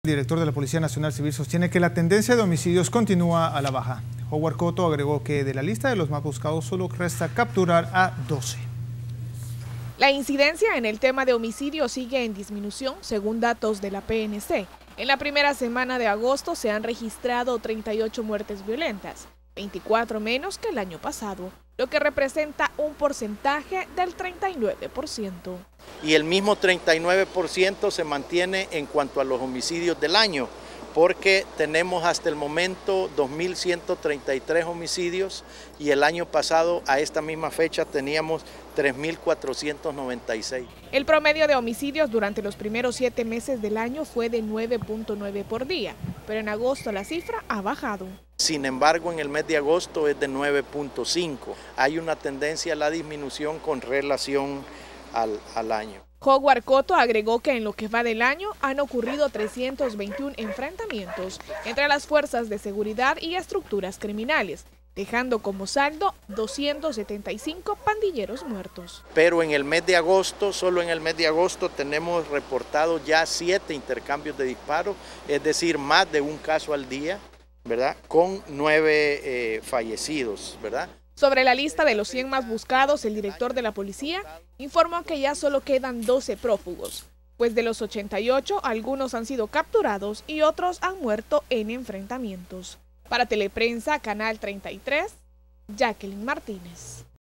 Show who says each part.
Speaker 1: El director de la Policía Nacional Civil sostiene que la tendencia de homicidios continúa a la baja. Howard Cotto agregó que de la lista de los más buscados solo resta capturar a 12.
Speaker 2: La incidencia en el tema de homicidios sigue en disminución, según datos de la PNC. En la primera semana de agosto se han registrado 38 muertes violentas, 24 menos que el año pasado, lo que representa un porcentaje del 39%.
Speaker 3: Y el mismo 39% se mantiene en cuanto a los homicidios del año, porque tenemos hasta el momento 2.133 homicidios y el año pasado a esta misma fecha teníamos 3.496.
Speaker 2: El promedio de homicidios durante los primeros 7 meses del año fue de 9.9 por día, pero en agosto la cifra ha bajado.
Speaker 3: Sin embargo, en el mes de agosto es de 9.5. Hay una tendencia a la disminución con relación al año.
Speaker 2: Howard Cotto agregó que en lo que va del año han ocurrido 321 enfrentamientos entre las fuerzas de seguridad y estructuras criminales, dejando como saldo 275 pandilleros muertos.
Speaker 3: Pero en el mes de agosto, solo en el mes de agosto tenemos reportado ya 7 intercambios de disparos, es decir, más de un caso al día, ¿verdad? Con 9 fallecidos, ¿verdad?
Speaker 2: Sobre la lista de los 100 más buscados, el director de la policía informó que ya solo quedan 12 prófugos, pues de los 88 algunos han sido capturados y otros han muerto en enfrentamientos. Para Teleprensa, Canal 33, Jacqueline Martínez.